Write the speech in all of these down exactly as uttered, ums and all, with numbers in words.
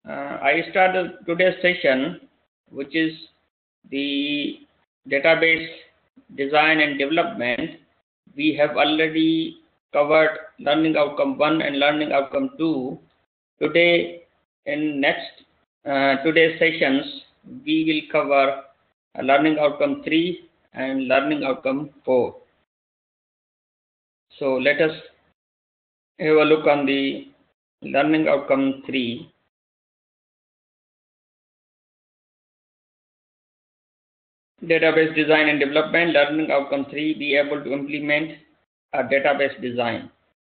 Uh, I started today's session, which is the database design and development. We have already covered learning outcome one and learning outcome two. Today, in next uh, today's sessions, we will cover uh, learning outcome three and learning outcome four. So let us have a look on the learning outcome three. Database design and development. Learning outcome three, be able to implement a database design.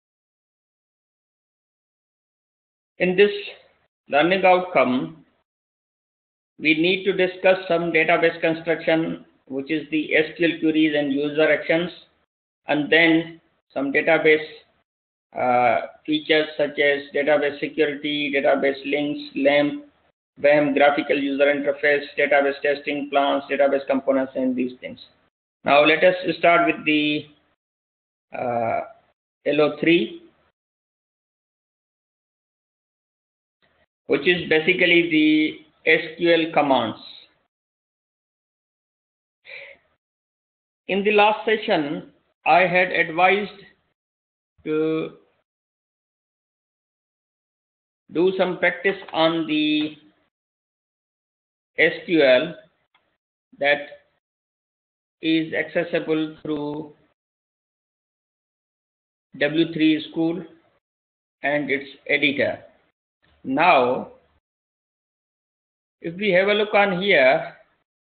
In this learning outcome, we need to discuss some database construction, which is the S Q L queries and user actions, and then some database uh, features such as database security, database links, LAMP, W A M, graphical user interface, database testing plans, database components, and these things. Now let us start with the uh, L O three, which is basically the S Q L commands. In the last session, I had advised to do some practice on the S Q L that is accessible through W three School and its editor. Now, if we have a look on here,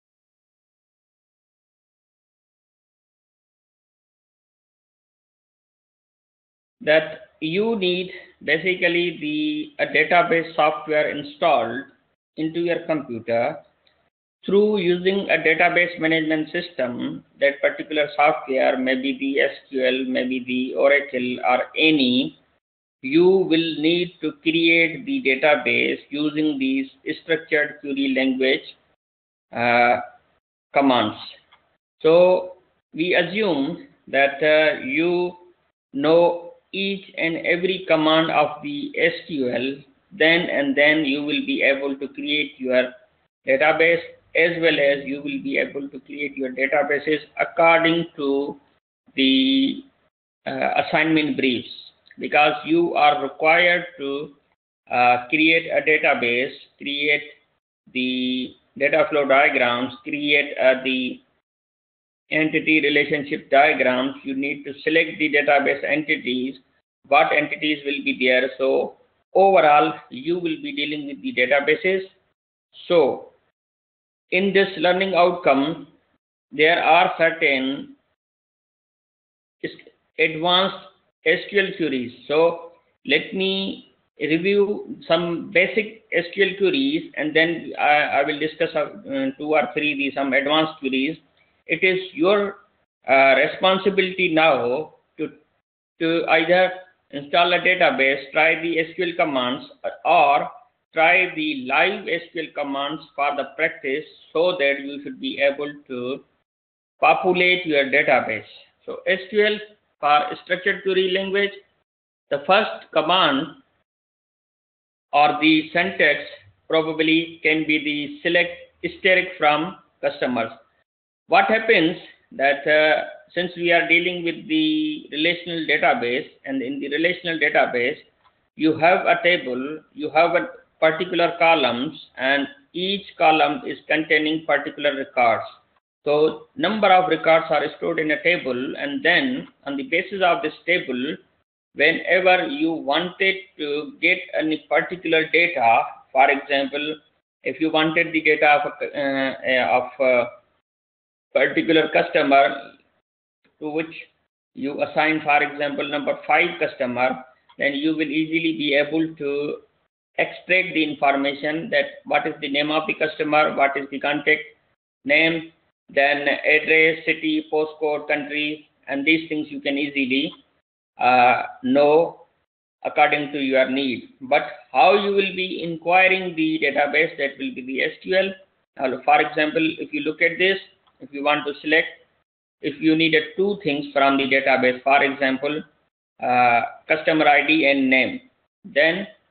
that you need basically the a database software installed into your computer through using a database management system. That particular software, maybe the S Q L, maybe the Oracle, or any, you will need to create the database using these structured query language uh, commands. So we assume that uh, you know each and every command of the S Q L, then and then you will be able to create your database, as well as you will be able to create your databases according to the uh, assignment briefs, because you are required to uh, create a database, create the data flow diagrams, create uh, the entity relationship diagrams. You need to select the database entities, what entities will be there. So overall, you will be dealing with the databases. So in this learning outcome, there are certain advanced S Q L queries. So let me review some basic S Q L queries, and then I, I will discuss uh, two or three the some advanced queries. It is your uh, responsibility now to to either install a database, try the S Q L commands, or try the live S Q L commands for the practice, so that you should be able to populate your database. So S Q L for structured query language, the first command or the syntax probably can be the select asterisk from customers. What happens that uh, since we are dealing with the relational database, and in the relational database you have a table, you have a particular columns, and each column is containing particular records. So number of records are stored in a table, and then on the basis of this table, whenever you wanted to get any particular data, for example, if you wanted the data of a, uh, of a particular customer to which you assign, for example, number five customer, then you will easily be able to extract the information that what is the name of the customer, what is the contact name, then address, city, postcode, country, and these things you can easily uh, know according to your need. But how you will be inquiring the database, that will be the S Q L. Now, for example, if you look at this, if you want to select, if you needed two things from the database, for example, uh, customer I D and name, then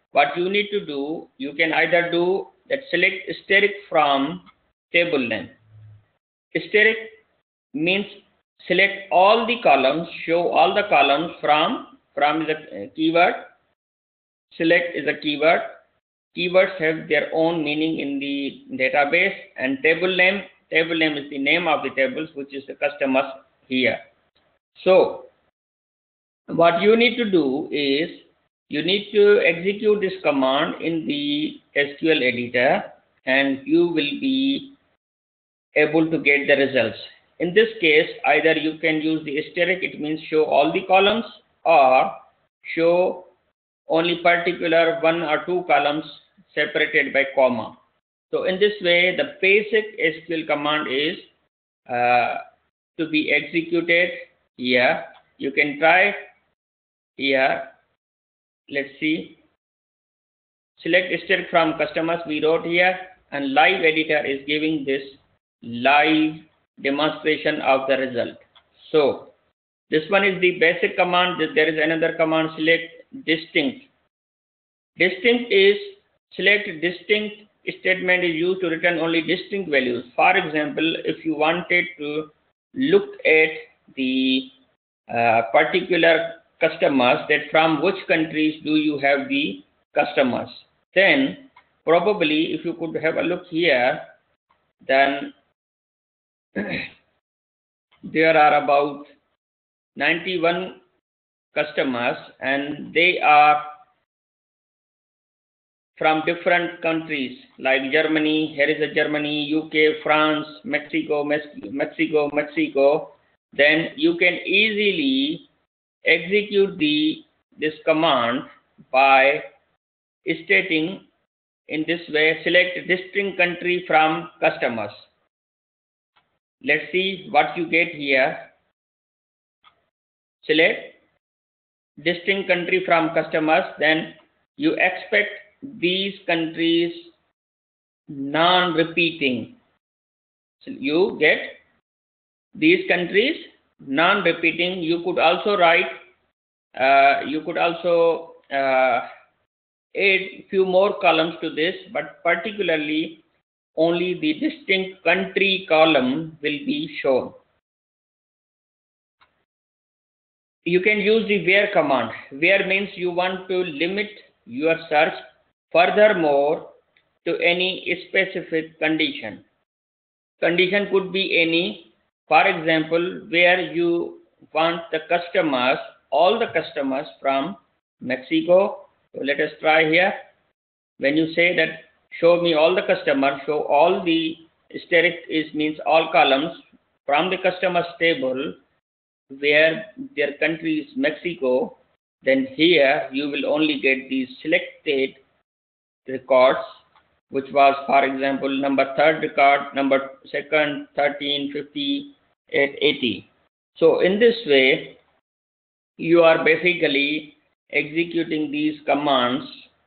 what you need to do, you can either do that select asterisk from table name. Asterisk means select all the columns, show all the columns from, from the keyword. Select is a keyword. Keywords have their own meaning in the database, and table name, table name is the name of the tables, which is the customers here. So what you need to do is you need to execute this command in the S Q L editor, and you will be able to get the results. In this case, either you can use the asterisk, it means show all the columns, or show only particular one or two columns separated by comma. So in this way, the basic S Q L command is uh, to be executed here. You can try here. Let's see. Select asterisk from customers we wrote here, and live editor is giving this live demonstration of the result. So this one is the basic command. There is another command, select distinct. Distinct is select distinct statement is used to return only distinct values. For example, if you wanted to look at the uh, particular customers, that from which countries do you have the customers, then probably if you could have a look here, then there are about ninety-one customers, and they are from different countries like Germany. Here is a Germany, U K, France, Mexico, Mexico, Mexico. Then you can easily execute the this command by stating in this way, select distinct country from customers. Let's see what you get here. Select distinct country from customers, then you expect these countries non-repeating. So you get these countries non-repeating. You could also write, uh, you could also uh, add few more columns to this, but particularly only the distinct country column will be shown. You can use the where command. Where means you want to limit your search furthermore to any specific condition. Condition could be any. For example, where you want the customers, all the customers from Mexico. So let us try here. When you say that show me all the customers, show all the asterisk is means all columns from the customers table where their country is Mexico, then here you will only get these selected records, which was, for example, number third record, number second, thirteen, fifty, eighty. So in this way, you are basically executing these commands.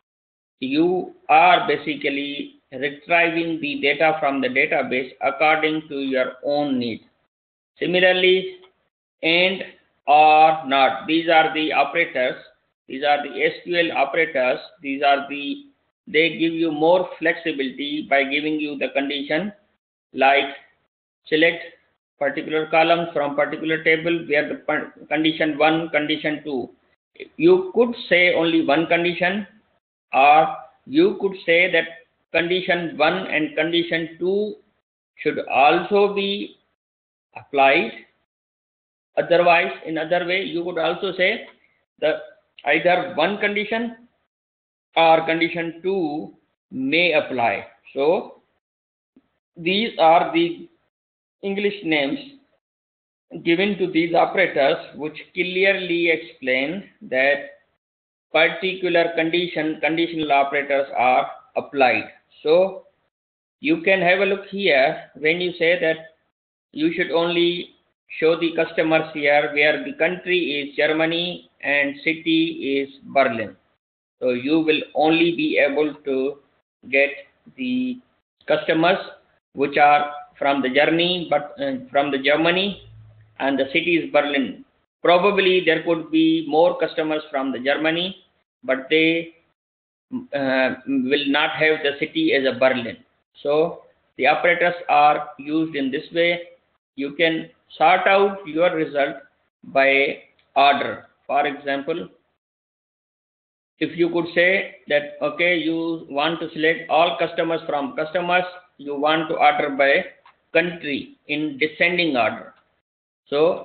You are basically retrieving the data from the database according to your own need. Similarly, and, or, not. These are the operators. These are the S Q L operators. These are the, they give you more flexibility by giving you the condition like select particular columns from particular table where the condition one, condition two. You could say only one condition, or you could say that condition one and condition two should also be applied. Otherwise, in other way, you could also say that either one condition or condition two may apply. So these are the English names given to these operators, which clearly explain that particular condition, conditional operators are applied. So you can have a look here when you say that you should only show the customers here where the country is Germany and city is Berlin. So you will only be able to get the customers which are from the journey, but uh, from the Germany, and the city is Berlin. Probably there could be more customers from the Germany, but they uh, will not have the city as a Berlin. So the operators are used in this way. You can sort out your result by order. For example, if you could say that, okay, you want to select all customers from customers, you want to order by country in descending order. So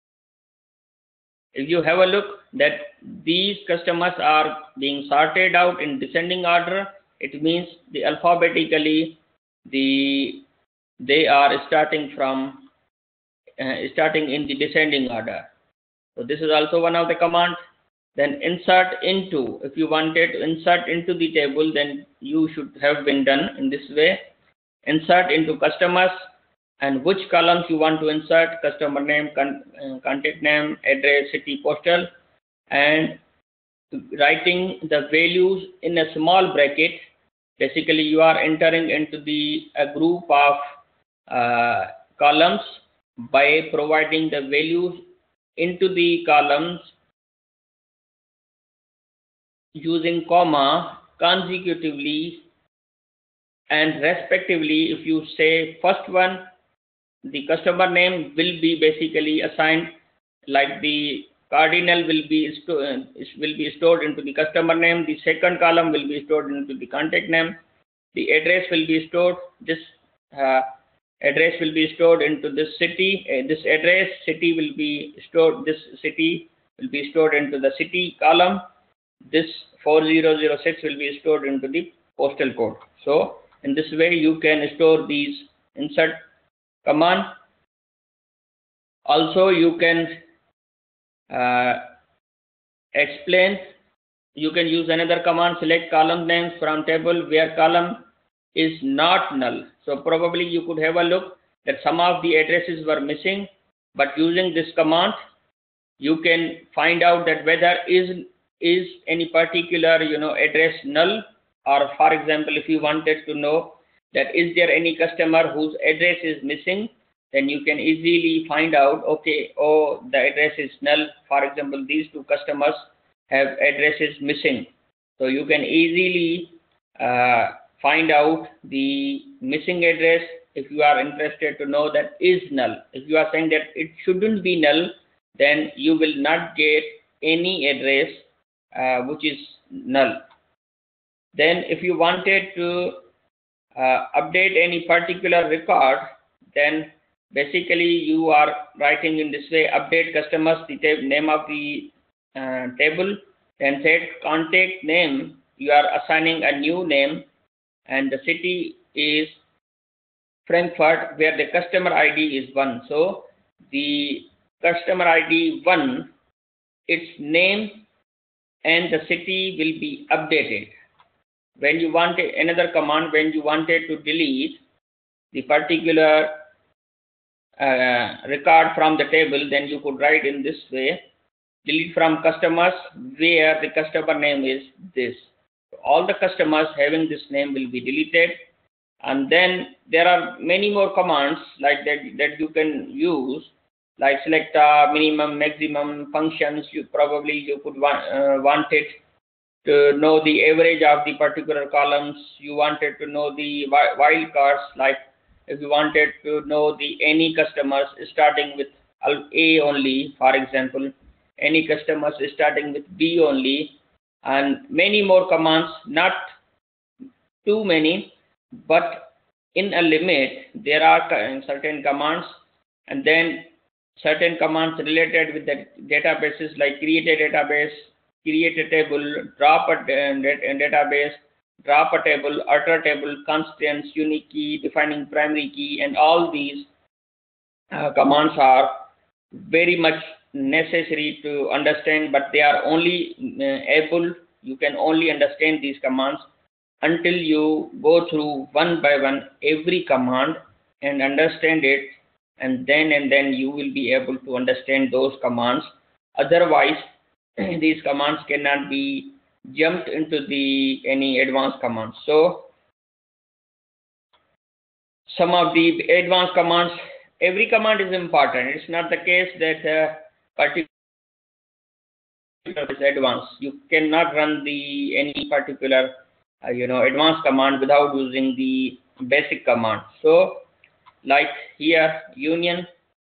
if you have a look that these customers are being sorted out in descending order, it means the alphabetically the they are starting from uh, starting in the descending order. So this is also one of the commands. Then insert into, if you wanted to insert into the table, then you should have been done in this way. Insert into customers, and which columns you want to insert: customer name, con uh, contact name, address, city, postal, and writing the values in a small bracket. Basically, you are entering into the a group of uh, columns by providing the values into the columns using comma consecutively and respectively. If you say first one, the customer name will be basically assigned like the cardinal will be sto uh, will be stored into the customer name. The second column will be stored into the contact name. The address will be stored. This uh, address will be stored into this city. Uh, this address city will be stored. This city will be stored into the city column. This four zero zero six will be stored into the postal code. So in this way you can store these insert command. Also you can uh, explain, you can use another command: select column names from table where column is not null. So probably you could have a look that some of the addresses were missing, but using this command you can find out that whether is is any particular you know address null. Or for example, if you wanted to know that is there any customer whose address is missing, then you can easily find out, okay, oh, the address is null. For example, these two customers have addresses missing. So you can easily uh, find out the missing address if you are interested to know that is null. If you are saying that it shouldn't be null, then you will not get any address uh, which is null. Then if you wanted to uh, update any particular record, then basically you are writing in this way: update customers, the name of the uh, table, then set contact name, you are assigning a new name, and the city is Frankfurt, where the customer I D is one. So the customer I D one, its name and the city will be updated. When you want another command, when you wanted to delete the particular uh, record from the table, then you could write in this way: delete from customers where the customer name is this. All the customers having this name will be deleted. And then there are many more commands like that that you can use, like select a minimum, maximum functions. You probably you could want uh, want it to know the average of the particular columns. You wanted to know the wildcards, like if you wanted to know the any customers starting with A only, for example, any customers starting with B only, and many more commands, not too many, but in a limit. There are certain commands, and then certain commands related with the databases, like create a database, create a table, drop a database, drop a table, alter table, constants, unique key, defining primary key, and all these uh, commands are very much necessary to understand, but they are only uh, able, you can only understand these commands until you go through one by one every command and understand it, and then and then you will be able to understand those commands. Otherwise these commands cannot be jumped into the any advanced commands. So some of the advanced commands, every command is important. It's not the case that uh, particular is advanced. You cannot run the any particular uh, you know advanced command without using the basic command. So like here union,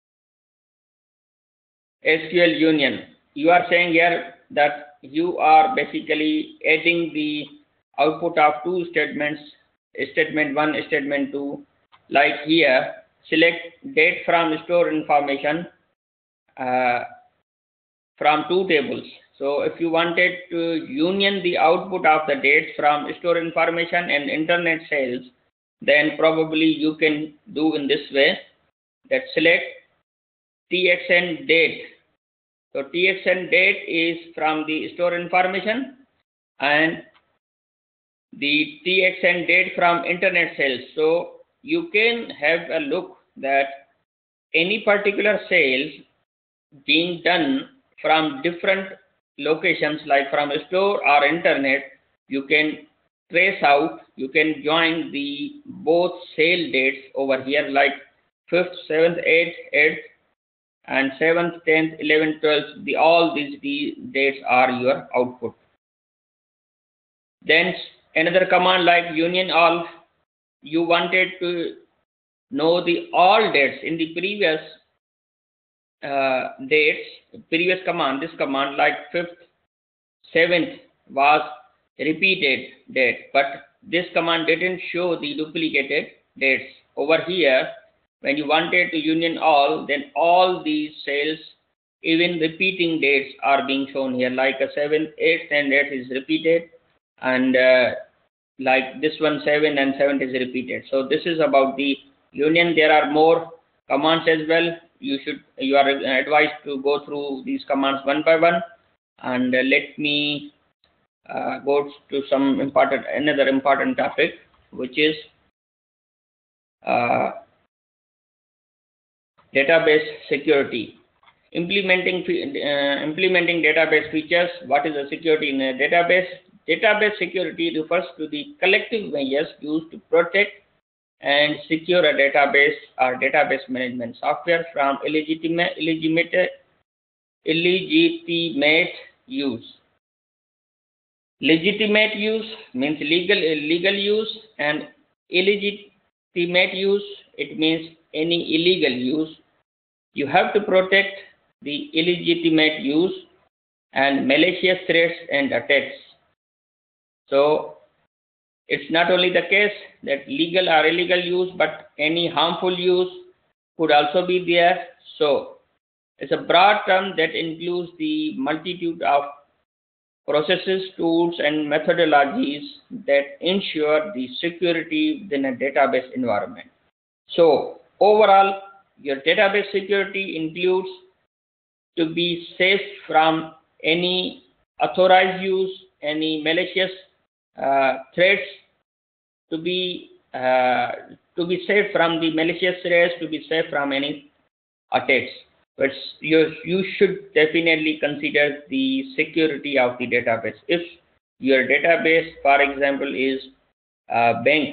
S Q L union, you are saying here that you are basically adding the output of two statements, statement one, statement two. Like here, select date from store information uh, from two tables. So if you wanted to union the output of the dates from store information and internet sales, then probably you can do in this way, that select T X N date. So T X N date is from the store information and the T X N date from internet sales. So you can have a look that any particular sales being done from different locations, like from a store or internet, you can trace out, you can join the both sale dates over here, like fifth, seventh, eighth, eighth, and seventh, tenth, eleventh, twelfth, the all these the dates are your output. Then another command like union all, you wanted to know the all dates in the previous uh, dates, previous command, this command like fifth, seventh was repeated date, but this command didn't show the duplicated dates. Over here, when you wanted to union all, then all these sales, even repeating dates are being shown here, like a seventh, eighth, and eighth is repeated, and uh, like this one, seven and seventh is repeated. So this is about the union. There are more commands as well. You should, you are advised to go through these commands one by one. And uh, let me uh, go to some important, another important topic, which is uh, database security. Implementing uh, implementing database features. What is the security in a database? Database security refers to the collective measures used to protect and secure a database or database management software from illegitimate, illegitimate, illegitimate use. Legitimate use means legal, legal use, and illegitimate use, it means any illegal use. You have to protect the illegitimate use and malicious threats and attacks. So it's not only the case that legal or illegal use, but any harmful use could also be there. So it's a broad term that includes the multitude of processes, tools, and methodologies that ensure the security within a database environment. So overall, your database security includes to be safe from any unauthorized use, any malicious uh, threats, to be uh, to be safe from the malicious threats, to be safe from any attacks. But you, you should definitely consider the security of the database. If your database, for example, is a bank,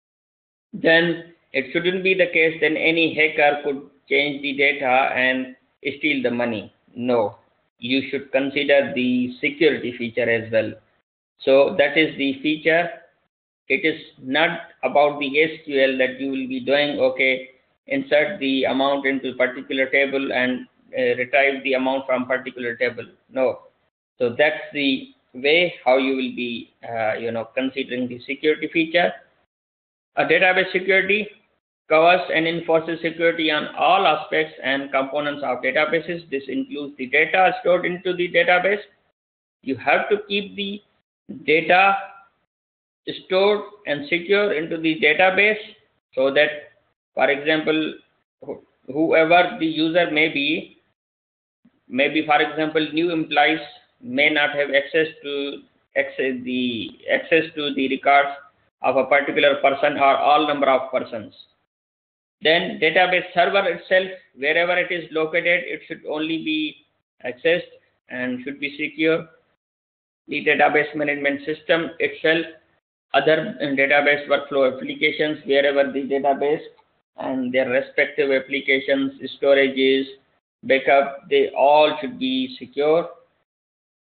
then it shouldn't be the case then any hacker could change the data and steal the money. No, you should consider the security feature as well. So that is the feature. It is not about the S Q L that you will be doing, okay, insert the amount into a particular table and uh, retrieve the amount from particular table. No. So that's the way how you will be, uh, you know, considering the security feature. A database security covers and enforces security on all aspects and components of databases. This includes the data stored into the database. You have to keep the data stored and secure into the database so that, for example, whoever the user may be, maybe for example new employees may not have access to access the access to the records of a particular person or all number of persons. Then database server itself, wherever it is located, it should only be accessed and should be secure. The database management system itself, other database workflow applications, wherever the database and their respective applications, storages, backup, they all should be secure.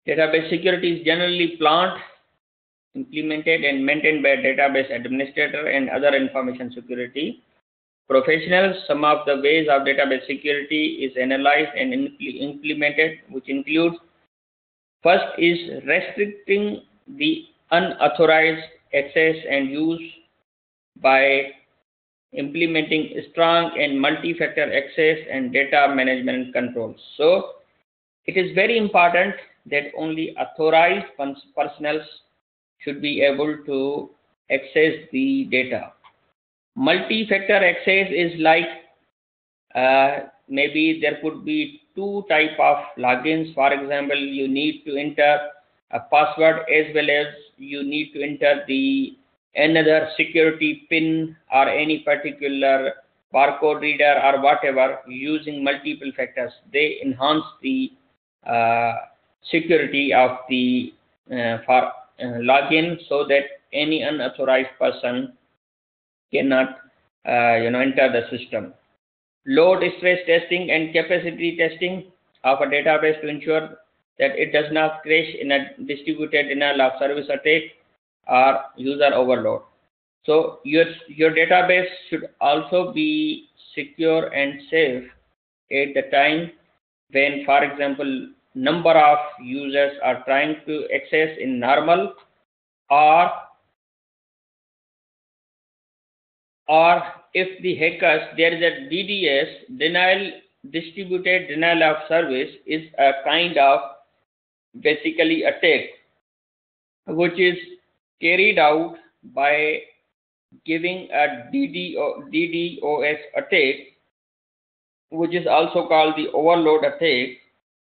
Database security is generally planned, implemented, and maintained by a database administrator and other information security professionals. Some of the ways of database security is analyzed and implemented, which includes: first is restricting the unauthorized access and use by implementing strong and multi-factor access and data management controls. So it is very important that only authorized personnel should be able to access the data. Multi-factor access is like uh, maybe there could be two type of logins. For example, you need to enter a password as well as you need to enter the another security pin or any particular barcode reader or whatever using multiple factors. They enhance the uh, security of the uh, for uh, login, so that any unauthorized person cannot uh, you know enter the system. Load stress testing and capacity testing of a database to ensure that it does not crash in a distributed denial of service attack or user overload. So your your database should also be secure and safe at the time when, for example, number of users are trying to access in normal, or or if the hackers, there is a D D S, denial distributed denial of service, is a kind of basically attack which is carried out by giving a D DDoS attack, which is also called the overload attack,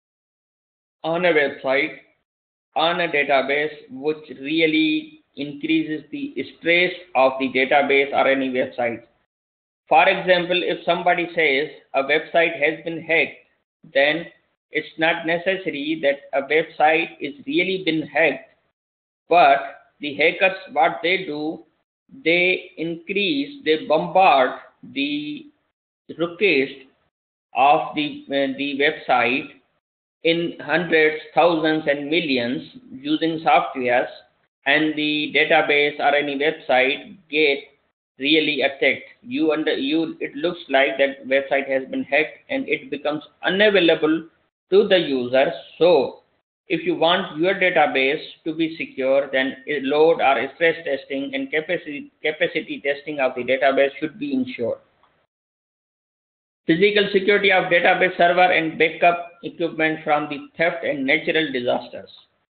on a website, on a database, which really increases the stress of the database or any website. For example, if somebody says a website has been hacked, then it's not necessary that a website is really been hacked, but the hackers, what they do, they increase, they bombard the request of the, uh, the website in hundreds, thousands, and millions using softwares, and the database or any website get really attacked. You under you it looks like that website has been hacked and it becomes unavailable to the user. So if you want your database to be secure, then load or stress testing and capacity capacity testing of the database should be ensured. Physical security of database server and backup equipment from the theft and natural disasters.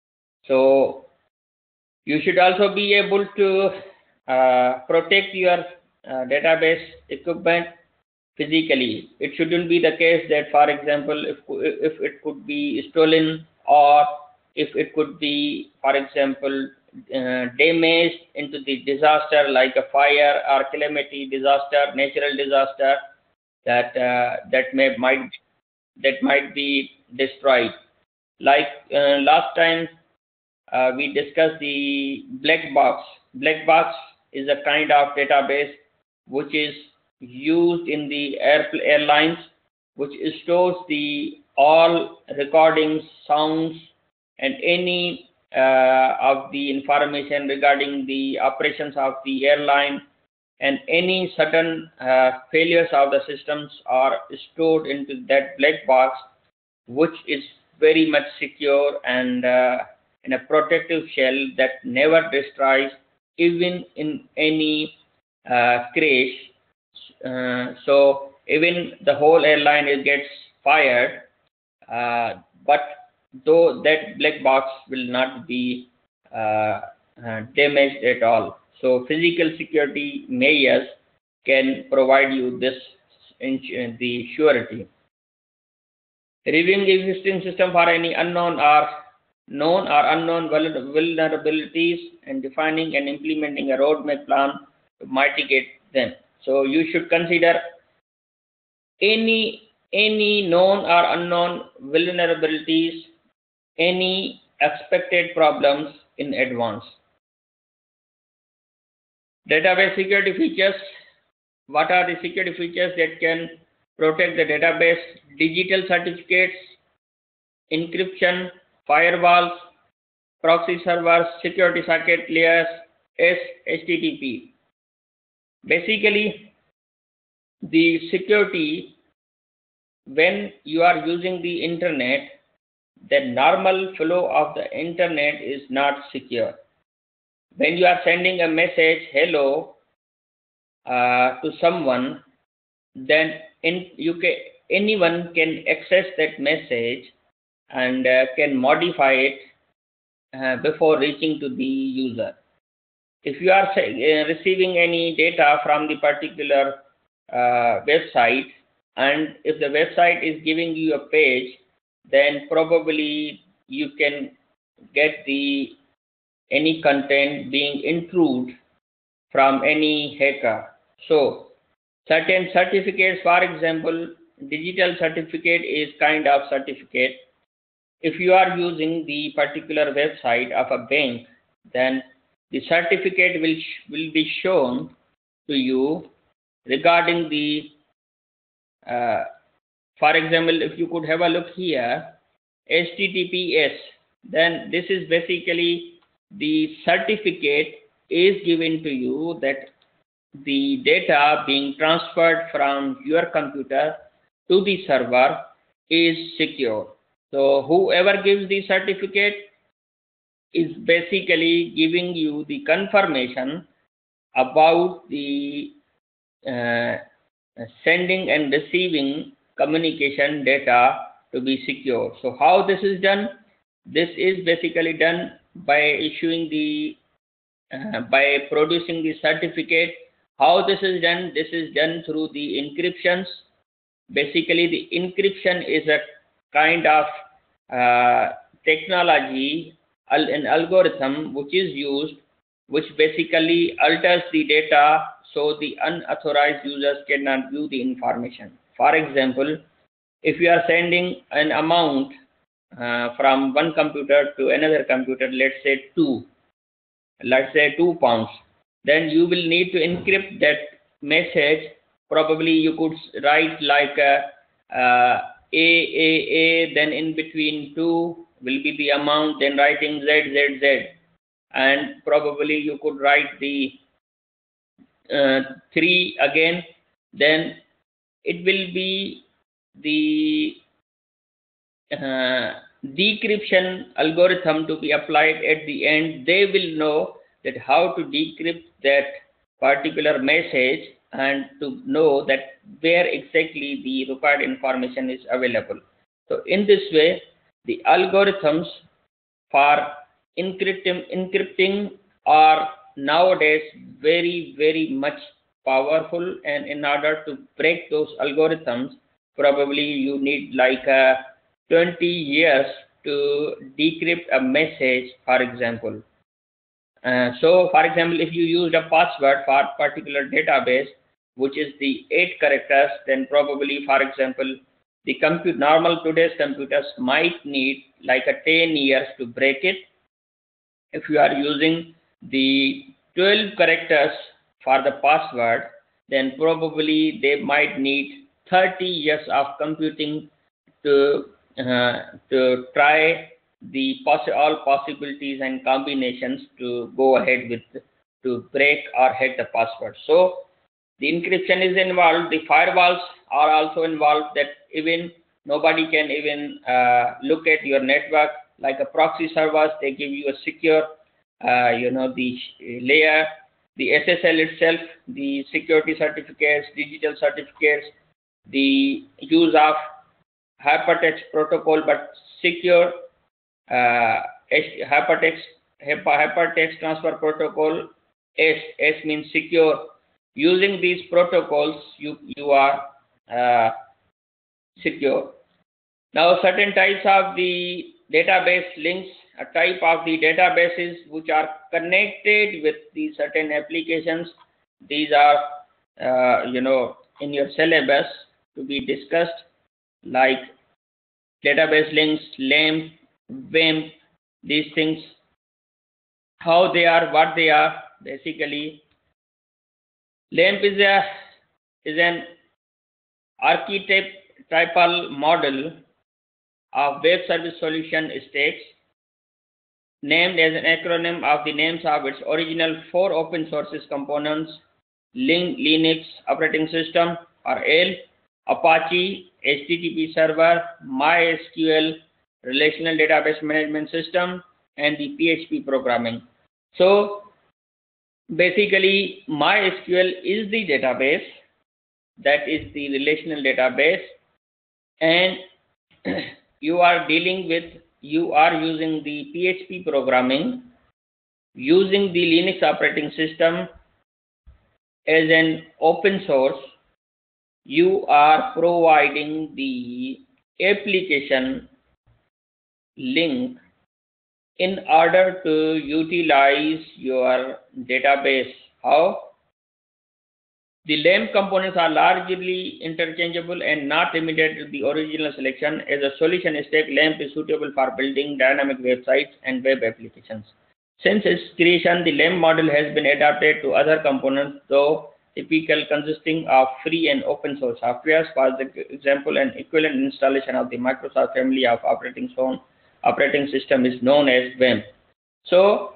So you should also be able to uh, protect your uh, database equipment physically. It shouldn't be the case that, for example, if, if it could be stolen, or if it could be, for example, uh, damaged into the disaster like a fire or calamity disaster, natural disaster, that uh, that may might that might be destroyed. Like uh, last time uh, we discussed the black box. Black box is a kind of database which is used in the air, airlines, which stores the all recordings, sounds, and any uh, of the information regarding the operations of the airline, and any sudden uh, failures of the systems are stored into that black box, which is very much secure and uh, in a protective shell that never destroys even in any uh, crash. Uh, so even the whole airline it gets fired, uh, but though that black box will not be uh, uh, damaged at all. So physical security measures can provide you this the surety. Reviewing existing system for any unknown or known or unknown vulnerabilities, and defining and implementing a roadmap plan to mitigate them. So you should consider any any known or unknown vulnerabilities, any expected problems in advance. Database security features. What are the security features that can protect the database? Digital certificates, encryption, firewalls, proxy servers, security socket layers, S, H T T P. Basically, the security, when you are using the internet, the normal flow of the internet is not secure. When you are sending a message, hello, uh, to someone, then in, you can, anyone can access that message and uh, can modify it uh, before reaching to the user. If you are uh, receiving any data from the particular uh, website, and if the website is giving you a page, then probably you can get the any content being intruded from any hacker. So certain certificates, for example, digital certificate is kind of certificate. If you are using the particular website of a bank, then the certificate will will be shown to you regarding the uh, for example, if you could have a look here, H T T P S, then this is basically the certificate is given to you that the data being transferred from your computer to the server is secure. So whoever gives the certificate is basically giving you the confirmation about the uh, sending and receiving communication data to be secure. So how this is done? This is basically done by issuing the uh, by producing the certificate. How this is done? This is done through the encryptions. Basically, the encryption is a kind of uh, technology, an algorithm which is used, which basically alters the data so the unauthorized users cannot view the information. For example, if you are sending an amount uh, from one computer to another computer, let's say two, let's say two pounds, then you will need to encrypt that message. Probably you could write like a, uh, a, a, a, then in between two will be the amount, then writing Z, Z, Z. And probably you could write the uh, three again, then it will be the uh, decryption algorithm to be applied at the end. They will know that how to decrypt that particular message and to know that where exactly the required information is available. So in this way, the algorithms for encrypting, encrypting are nowadays very, very much powerful, and in order to break those algorithms, probably you need like a twenty years to decrypt a message, for example. Uh, so, for example, if you used a password for a particular database, which is the eight characters, then probably, for example, the compute normal today's computers might need like a ten years to break it. If you are using the twelve characters for the password, then probably they might need thirty years of computing to uh, to try the poss all possibilities and combinations to go ahead with to break or hack the password. So the encryption is involved. The firewalls are also involved, that even nobody can even uh, look at your network. Like a proxy servers, they give you a secure, uh, you know, the layer. The S S L itself, the security certificates, digital certificates, the use of hypertext protocol, but secure uh, hypertext hypertext transfer protocol. S S means secure. Using these protocols, you you are uh, secure. Now, certain types of the database links, a type of the databases which are connected with the certain applications. These are, uh, you know, in your syllabus to be discussed, like database links, LAMP, WAMP, these things, how they are, what they are. Basically, LAMP is a is an archetypal model of web service solution stacks, named as an acronym of the names of its original four open source components: Linux operating system or L, Apache H T T P server, MySQL relational database management system, and the P H P programming. So basically, MySQL is the database, that is the relational database, and you are dealing with, you are using the P H P programming, using the Linux operating system as an open source. You are providing the application link in order to utilize your database. How? The LAMP components are largely interchangeable and not limited to the original selection. As a solution stack, LAMP is suitable for building dynamic websites and web applications. Since its creation, the LAMP model has been adapted to other components, though typical consisting of free and open source software. For example, an equivalent installation of the Microsoft family of operating zone operating system is known as W A M P. So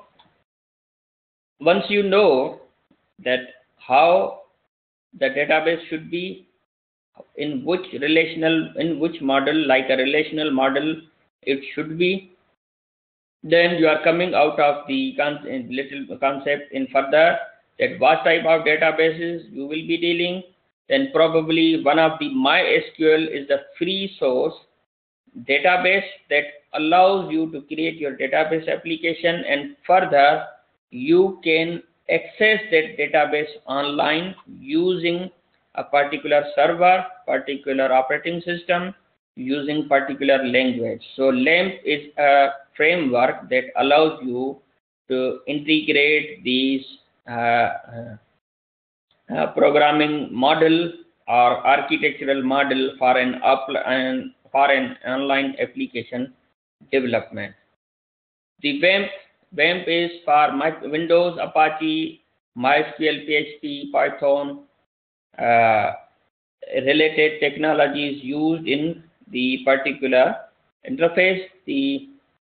once you know that how the database should be, in which relational, in which model, like a relational model it should be, then you are coming out of the con little concept in further that what type of databases you will be dealing. Then probably one of the MySQL is the free source database that allows you to create your database application, and further you can access that database online using a particular server, particular operating system, using particular language. So LAMP is a framework that allows you to integrate these uh, uh, programming model or architectural model for an up and for an online application development. The W A M P W A M P is for Windows, Apache, MySQL, P H P, Python, uh, related technologies used in the particular interface. The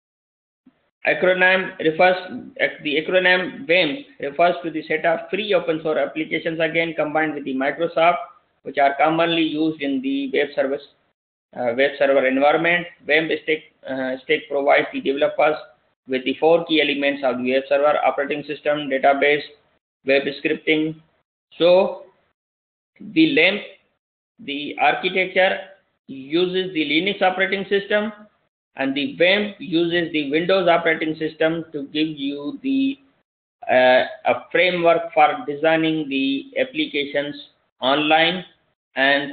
acronym refers the acronym W A M P refers to the set of free open source applications, again combined with the Microsoft, which are commonly used in the web service uh, web server environment. W A M P stack, uh, stack provides the developers with the four key elements of the web server: operating system, database, web scripting. So the LAMP, the architecture uses the Linux operating system, and the W A M P uses the Windows operating system to give you the uh, a framework for designing the applications online and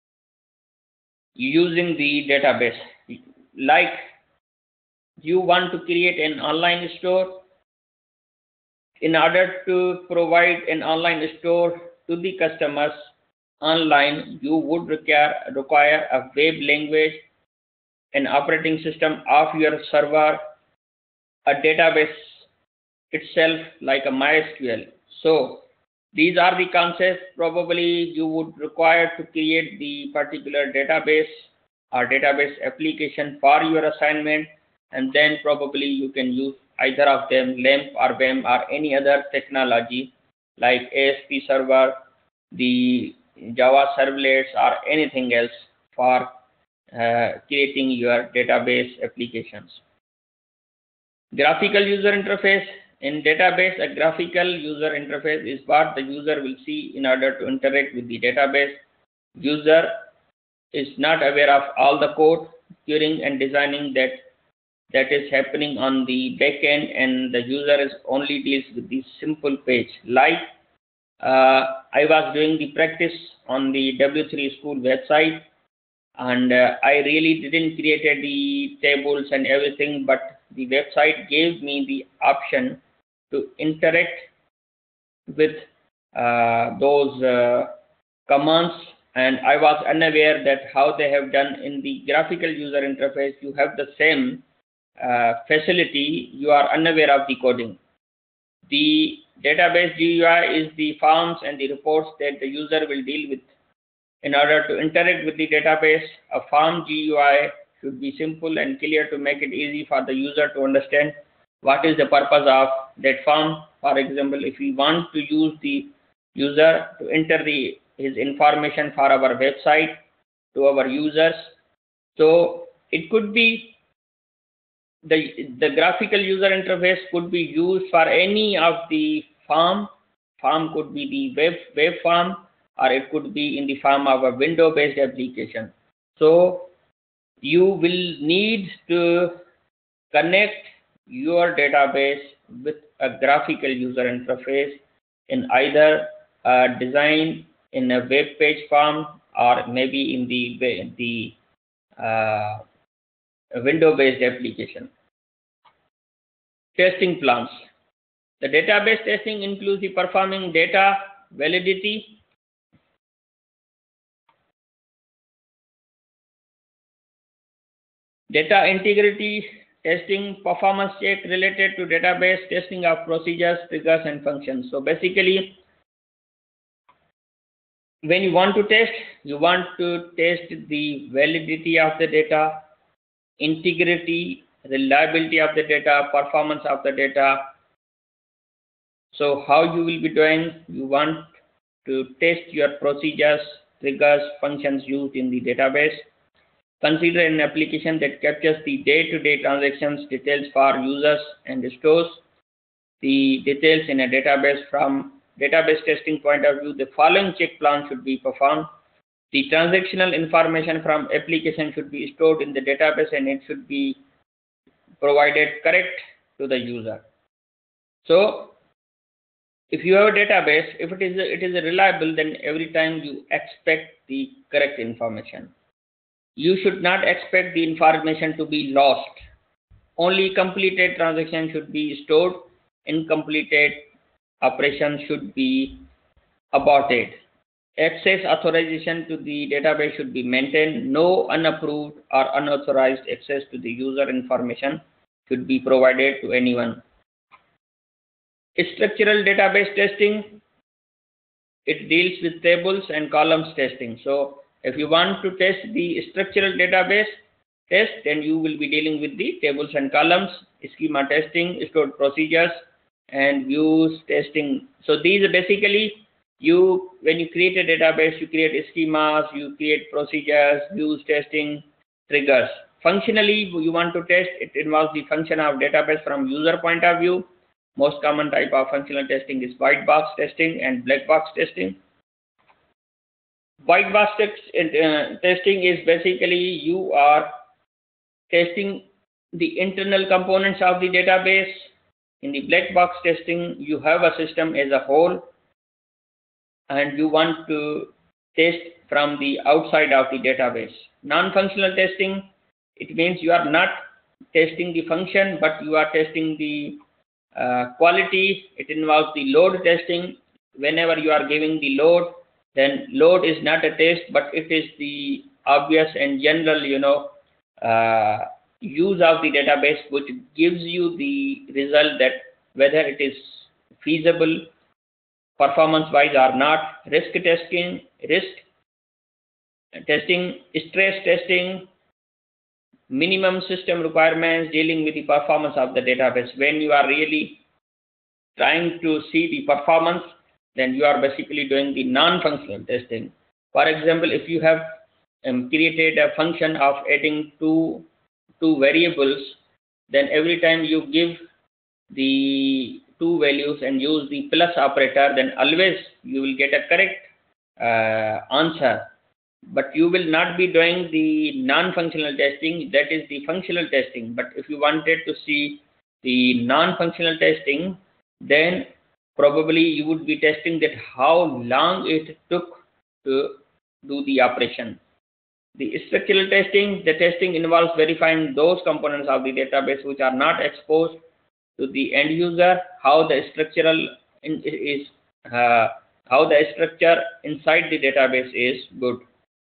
using the database. Like you want to create an online store. In order to provide an online store to the customers online, you would require, require a web language, an operating system of your server, a database itself like a MySQL. So these are the concepts. Probably you would require to create the particular database or database application for your assignment, and then probably you can use either of them, LAMP or W A M P or any other technology like A S P server, the Java servlets, or anything else for uh, creating your database applications. Graphical user interface. In database, a graphical user interface is what the user will see in order to interact with the database. User is not aware of all the code during and designing that that is happening on the back end, and the user is only deals with the simple page. Like uh, I was doing the practice on the W three school website, and uh, I really didn't create the tables and everything, but the website gave me the option to interact with uh, those uh, commands, and I was unaware that how they have done in the graphical user interface. You have the same uh, facility, you are unaware of the coding. The database G U I is the forms and the reports that the user will deal with. In order to interact with the database, a form G U I should be simple and clear to make it easy for the user to understand what is the purpose of that form. For example, if we want to use the user to enter the his information for our website to our users, so it could be the the graphical user interface could be used for any of the form. Form could be the web web form, or it could be in the form of a window based application. So you will need to connect your database with a graphical user interface in either a design in a web page form, or maybe in the in the uh, window based application. Testing plans. The database testing includes the performing data validity, data integrity testing, performance check related to database, testing of procedures, triggers, and functions. So basically, when you want to test, you want to test the validity of the data, integrity, reliability of the data, performance of the data. So how you will be doing? You want to test your procedures, triggers, functions used in the database. Consider an application that captures the day-to-day transactions details for users and stores the details in a database. From database testing point of view, the following check plan should be performed. The transactional information from application should be stored in the database, and it should be provided correct to the user. So if you have a database, if it is a, it is a reliable, then every time you expect the correct information. You should not expect the information to be lost. Only completed transaction should be stored. Incompleted operation should be aborted. Access authorization to the database should be maintained. No unapproved or unauthorized access to the user information should be provided to anyone. Structural database testing, it deals with tables and columns testing. So if you want to test the structural database test, then you will be dealing with the tables and columns, schema testing, stored procedures, and views testing. So these are basically, you when you create a database, you create schemas, you create procedures, views testing, triggers. Functionally, you want to test, it involves the function of database from user point of view. Most common type of functional testing is white box testing and black box testing. White box text, uh, testing is basically you are testing the internal components of the database. In the black box testing, you have a system as a whole, and you want to test from the outside of the database. Non-functional testing, it means you are not testing the function, but you are testing the uh, quality. It involves the load testing. Whenever you are giving the load, then load is not a test, but it is the obvious and general, you know, uh, use of the database, which gives you the result that whether it is feasible performance wise or not. Risk testing, risk testing, stress testing, minimum system requirements, dealing with the performance of the database. When you are really trying to see the performance, then you are basically doing the non-functional testing. For example, if you have um, created a function of adding two two variables, then every time you give the two values and use the plus operator, then always you will get a correct uh, answer. But you will not be doing the non-functional testing, that is the functional testing. But if you wanted to see the non-functional testing, then probably you would be testing that how long it took to do the operation. The structural testing, the testing involves verifying those components of the database which are not exposed to the end user, how the structural in, is, uh, how the structure inside the database is good.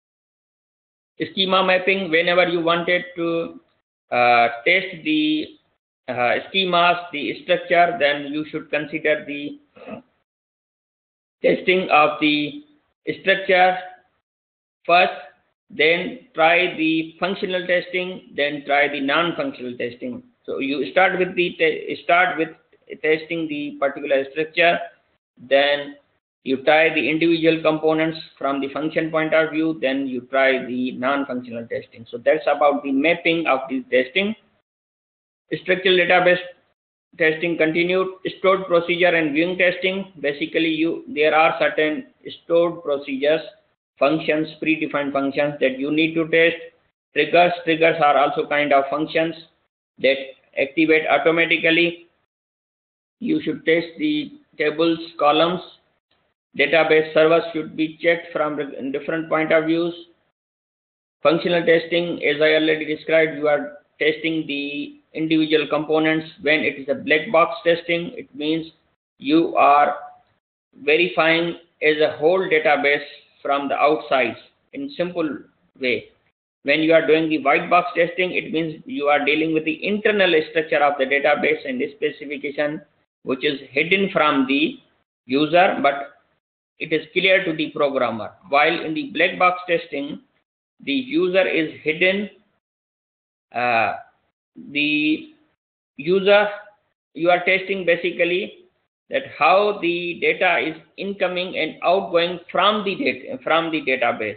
Schema mapping, whenever you wanted to uh, test the uh, schemas, the structure, then you should consider the testing of the structure first. then try the functional testing, then try the non-functional testing. So you start with the start with testing the particular structure, then you try the individual components from the function point of view, then you try the non-functional testing. So that's about the mapping of the testing. Structural database testing continued. Stored procedure and viewing testing. Basically, you there are certain stored procedures, functions, predefined functions that you need to test. Triggers. Triggers are also kind of functions that activate automatically. You should test the tables, columns. Database servers should be checked from different point of views. Functional testing, as I already described, you are testing the individual components. When it is a black box testing, it means you are verifying as a whole database from the outside in simple way. When you are doing the white box testing, it means you are dealing with the internal structure of the database and the specification which is hidden from the user, but it is clear to the programmer. While in the black box testing, the user is hidden. Uh, the user, you are testing basically that how the data is incoming and outgoing from the data, from the database.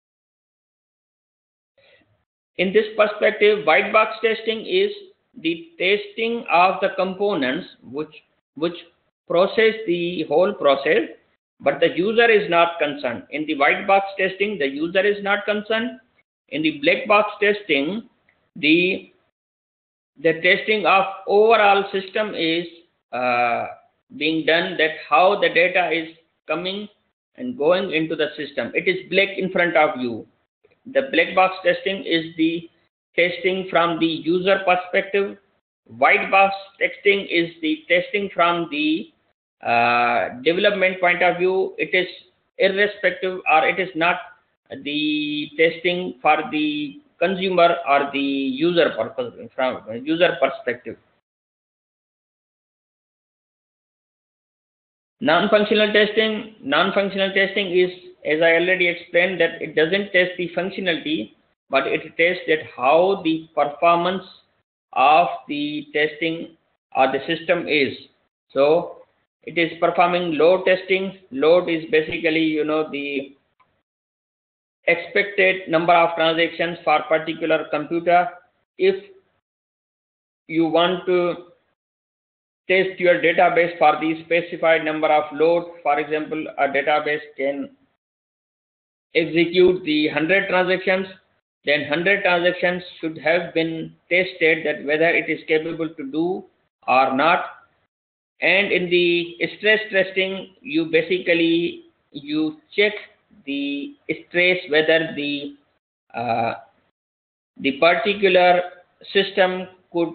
In this perspective, white box testing is the testing of the components which which process the whole process, but the user is not concerned. In the white box testing, the user is not concerned. In the black box testing, the the testing of overall system is uh, being done, that how the data is coming and going into the system. It is black in front of you. The black box testing is the testing from the user perspective. White box testing is the testing from the uh, development point of view. It is irrespective, or it is not the testing for the consumer or the user purpose, from user perspective. Non-functional testing. Non-functional testing is, as I already explained, that it doesn't test the functionality, but it tests that how the performance of the testing or the system is. So it is performing load testing. Load is basically, you know, the expected number of transactions for particular computer. If you want to test your database for the specified number of load, for example, a database can execute the one hundred transactions, then one hundred transactions should have been tested that whether it is capable to do or not. And in the stress testing, you basically you check the stress, whether the uh, the particular system could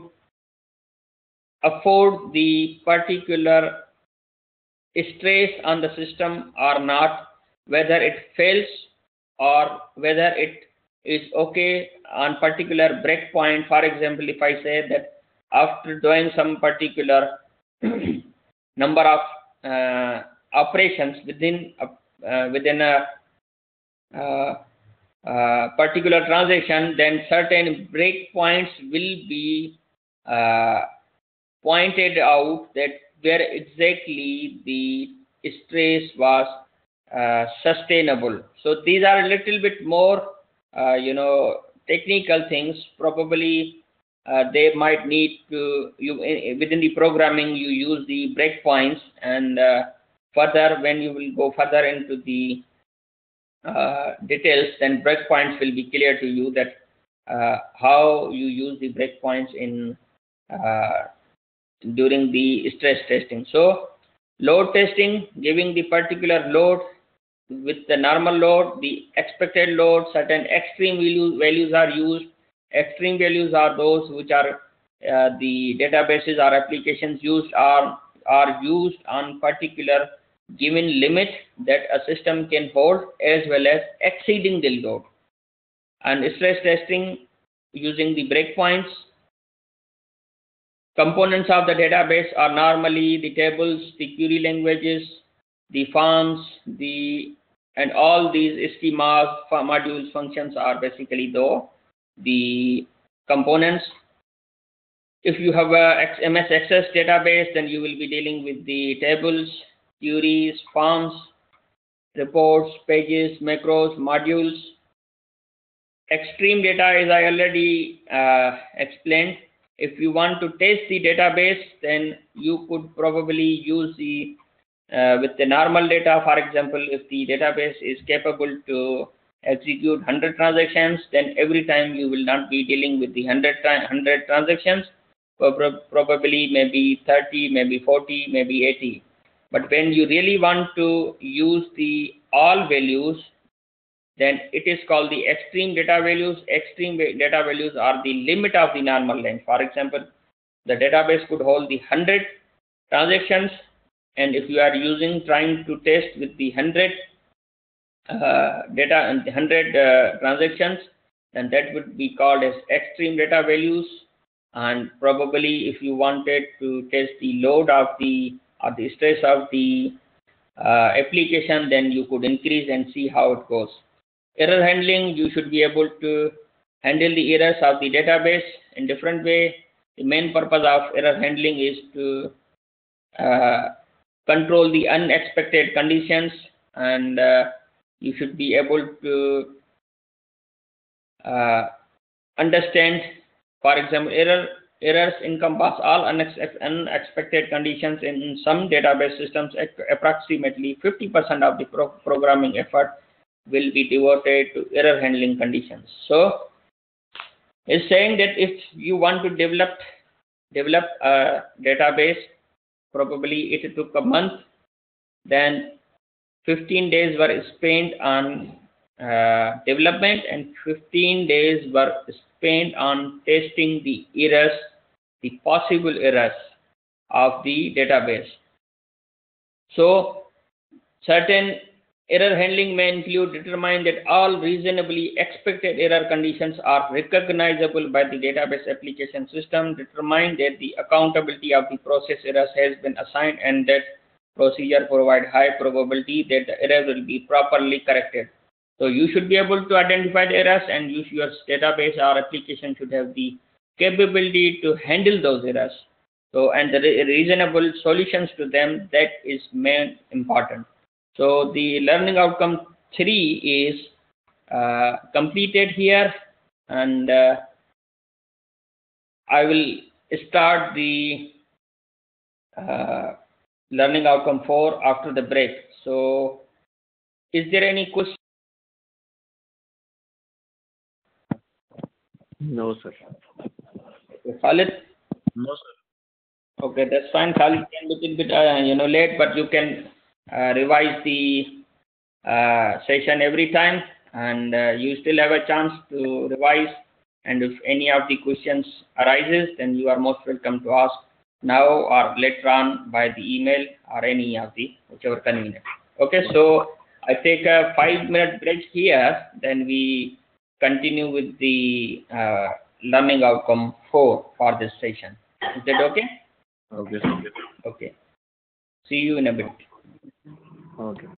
afford the particular stress on the system or not, whether it fails or whether it is okay on particular breakpoint. For example, if I say that after doing some particular number of uh, operations within a, uh, within a uh, uh, particular transaction, then certain breakpoints will be uh, pointed out that where exactly the stress was uh, sustainable. So these are a little bit more, uh, you know, technical things. Probably uh, they might need to, you within the programming, you use the breakpoints, and uh, further when you will go further into the uh, details, then breakpoints will be clear to you that uh, how you use the breakpoints in uh, during the stress testing. So load testing, giving the particular load with the normal load, the expected load, certain extreme value, values are used. Extreme values are those which are uh, the databases or applications used are, are used on particular given limit that a system can hold, as well as exceeding the load. And stress testing using the breakpoints. Components of the database are normally the tables, the query languages, the forms, the and all these schemas, modules, functions are basically the, the components. If you have a M S Access database, then you will be dealing with the tables, queries, forms, reports, pages, macros, modules. Extreme data, as I already uh, explained, if you want to test the database, then you could probably use the uh, with the normal data. For example, if the database is capable to execute one hundred transactions, then every time you will not be dealing with the one hundred, one hundred transactions, probably maybe thirty, maybe forty, maybe eighty. But when you really want to use the all values, then it is called the extreme data values. Extreme data values are the limit of the normal length. For example, the database could hold the one hundred transactions, and if you are using trying to test with the one hundred uh, data and one hundred uh, transactions, then that would be called as extreme data values. And probably if you wanted to test the load of the or the stress of the uh, application, then you could increase and see how it goes. Error handling, you should be able to handle the errors of the database in different way. The main purpose of error handling is to uh, control the unexpected conditions, and uh, you should be able to uh, understand, for example, error errors encompass all unex- unexpected conditions. In some database systems, approximately fifty percent of the pro programming effort will be devoted to error handling conditions. So it's saying that if you want to develop develop a database, probably it took a month, then fifteen days were spent on uh, development and fifteen days were spent on testing the errors, the possible errors of the database. So certain error handling may include determine that all reasonably expected error conditions are recognizable by the database application system, determine that the accountability of the process errors has been assigned, and that procedure provide high probability that the error will be properly corrected. So you should be able to identify the errors, and use your database or application should have the capability to handle those errors. So, and the re reasonable solutions to them, that is main important. So the learning outcome three is uh, completed here, and uh, I will start the uh, learning outcome four after the break. So is there any question? No, sir. Okay, Khalid? No, sir. Okay, that's fine. Khalid can be a little bit uh, you know late, but you can uh, revise the uh, session every time, and uh, you still have a chance to revise. And if any of the questions arises, then you are most welcome to ask now or later on by the email or any of the whichever convenient. Okay, so I take a five minute break here, then we continue with the uh, learning outcome four for this session. Is that okay? Okay, sir. Okay. See you in a bit. Okay.